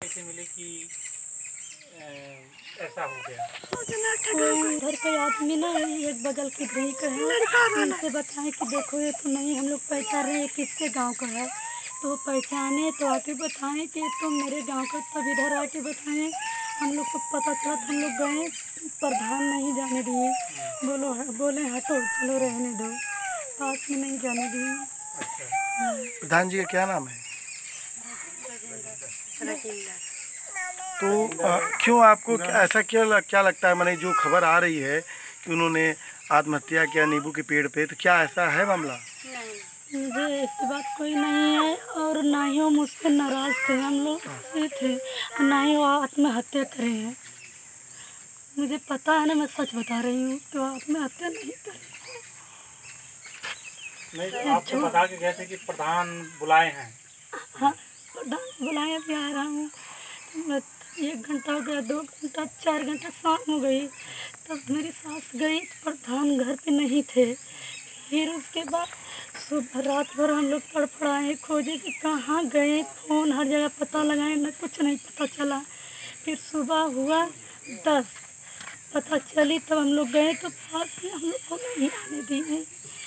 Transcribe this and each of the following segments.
जानकारी से मिले कि ऐसा हो गया? घर के आदमी ना एक बगल के गई का है, उनसे बताएं कि देखो ये तो नहीं हम लोग पहचान रहे हैं किसके गांव का है, तो पहचाने तो आके बताएं कि तुम मेरे गांव का, तब इधर आके बताएं। हम लोग को पता चला तो हम लोग गए, प्रधान नहीं जाने दिए, बोले हटो चलो रहने दो, पास में नहीं जाने दिए। अच्छा। प्रधान जी का क्या नाम है? तो क्यों आपको ऐसा क्या लगता है, माने जो खबर आ रही है कि उन्होंने आत्महत्या किया नींबू के पेड़ पे, तो क्या ऐसा है मामला? मुझे ऐसी बात कोई नहीं है, और ना ही वो मुझसे नाराज थे, हम लोग से थे, ना ही वो आत्महत्या करे हैं। मुझे पता है ना, मैं सच बता रही हूँ कि वो आत्महत्या नहीं करे। नहीं तो आपको बता के गए थे कि प्रधान बुलाए हैं? हाँ, प्रधान बुलाए भी आ रहा हूँ, 1 घंटा हो गया, 2 घंटा, 4 घंटा, शाम हो गई, तब मेरी सास गई तो प्रधान घर पे नहीं थे। फिर उसके बाद सुबह रात भर हम लोग तड़फड़ाए, खोजे कि कहाँ गए, फ़ोन हर जगह पता लगाए, न कुछ नहीं पता चला। फिर सुबह हुआ 10, पता चली तब हम लोग गए तो पास में हम लोग को नहीं आने दिए।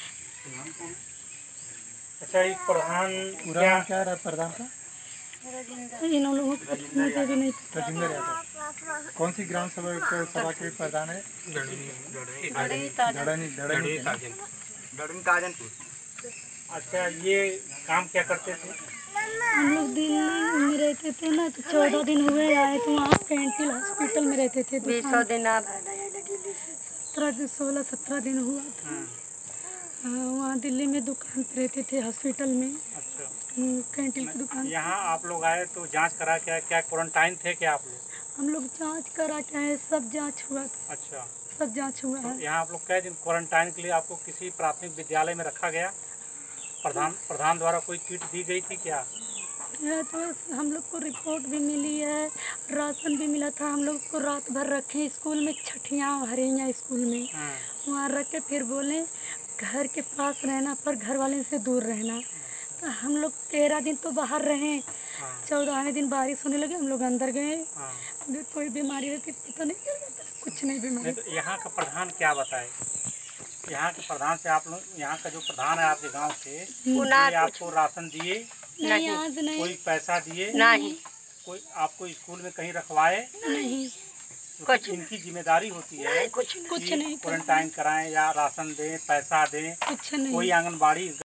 अच्छा, ये प्रधान क्या रहा प्रधान का? इन लोगों को मुझे भी नहीं पता। राजेंद्र यादव। कौन सी ग्राम सभा के प्रधान है? अच्छा, ये काम क्या करते थे? हम लोग दिल्ली में रहते थे ना, तो 14 दिन हुए आए, तो वहाँ कैंटीन हॉस्पिटल में रहते थे। 20 दिन, 16-17 दिन हुआ था। वहाँ दिल्ली में दुकान पे रहते थे, हॉस्पिटल में। अच्छा। कैंटीन की दुकान। यहाँ आप लोग आए तो जांच करा क्या क्वारंटाइन थे क्या आप लोग? हम लोग जांच करा के आए, सब जांच हुआ था। अच्छा, सब जांच हुआ है। तो यहाँ आप लोग कई दिन क्वारंटाइन के लिए आपको किसी प्राथमिक विद्यालय में रखा गया? प्रधान द्वारा कोई किट दी गई थी क्या? तो हम लोग को रिपोर्ट भी मिली है, राशन भी मिला था। हम लोग को रात भर रखे स्कूल में, छठियाँ हरियाँ स्कूल में, वहाँ रख के फिर बोले घर के पास रहना, पर घर वाले से दूर रहना। तो हम लोग 13 दिन तो बाहर रहे। 14वें दिन बारिश होने लगी, हम लोग अंदर गए। कोई बीमारी रहती पता नहीं चल जाता, कुछ नहीं बीमारी। तो यहाँ का प्रधान क्या बताए? यहाँ के प्रधान से आप लोग, यहाँ का जो प्रधान है आपके गांव के, उन्होंने आपको राशन दिए? नहीं, आज नहीं। कोई पैसा दिए? नहीं। कोई आपको स्कूल में कहीं रखवाए? नहीं। कुछ इनकी जिम्मेदारी होती है कुछ नहीं क्वारंटाइन कराएं या राशन दें, पैसा दें। कुछ नहीं। कोई आंगनबाड़ी